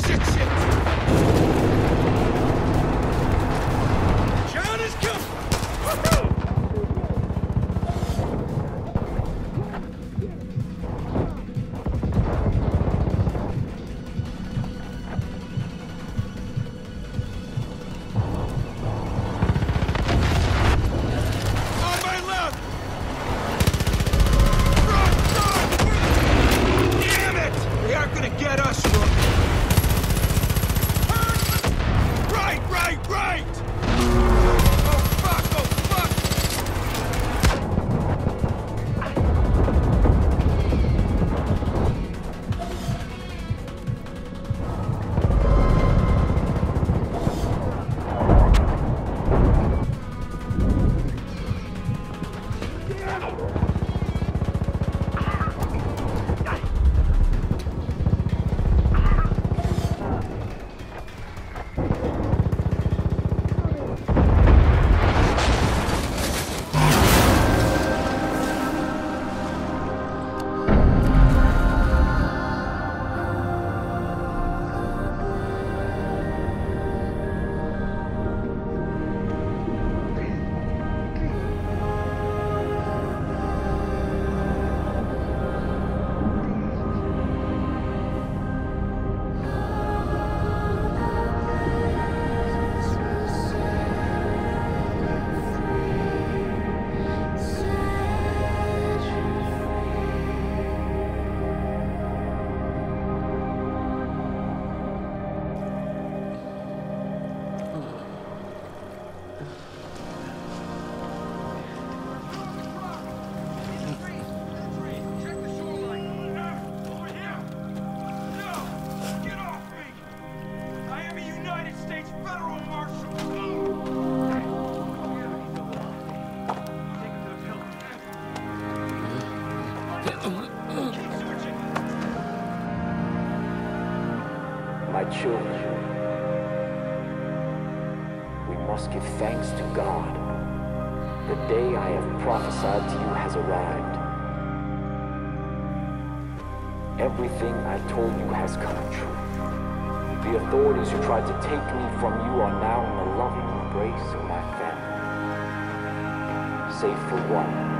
Shit, shit! John is coming! Woohoo! My children, we must give thanks to God. The day I have prophesied to you has arrived. Everything I told you has come true. The authorities who tried to take me from you are now in the loving embrace of my family. Save for one.